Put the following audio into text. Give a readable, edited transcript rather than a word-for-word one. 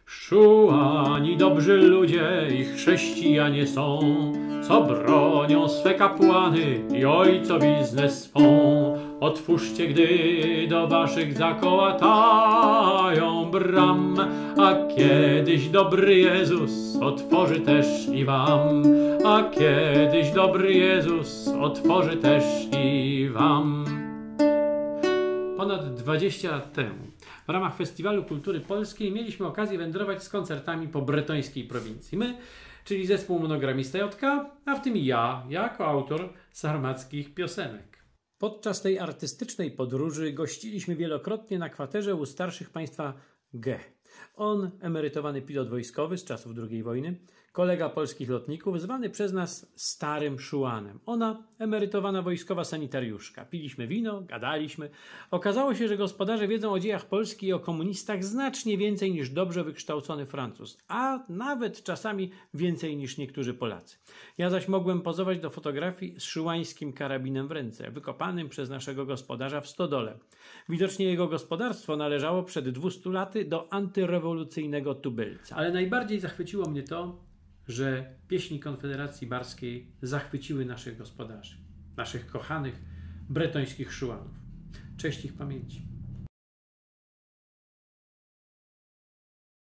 Szuani dobrzy ludzie i chrześcijanie są, co bronią swe kapłany i ojcowiznę swą. Otwórzcie, gdy do waszych zakołatają bram, a kiedyś dobry Jezus otworzy też i wam, a kiedyś dobry Jezus otworzy też i wam. Ponad 20 lat temu w ramach Festiwalu Kultury Polskiej mieliśmy okazję wędrować z koncertami po bretońskiej prowincji. My, czyli zespół Monogramista JK, a w tym i ja, jako autor sarmackich piosenek. Podczas tej artystycznej podróży gościliśmy wielokrotnie na kwaterze u starszych państwa G. On, emerytowany pilot wojskowy z czasów II wojny, kolega polskich lotników, zwany przez nas Starym Szuanem. Ona, emerytowana wojskowa sanitariuszka. Piliśmy wino, gadaliśmy. Okazało się, że gospodarze wiedzą o dziejach Polski i o komunistach znacznie więcej niż dobrze wykształcony Francuz, a nawet czasami więcej niż niektórzy Polacy. Ja zaś mogłem pozować do fotografii z szuańskim karabinem w ręce, wykopanym przez naszego gospodarza w stodole. Widocznie jego gospodarstwo należało przed 200 laty do antyrewolucyjnego tubylca. Ale najbardziej zachwyciło mnie to, że pieśni Konfederacji Barskiej zachwyciły naszych gospodarzy, naszych kochanych bretońskich Szuanów. Cześć ich pamięci.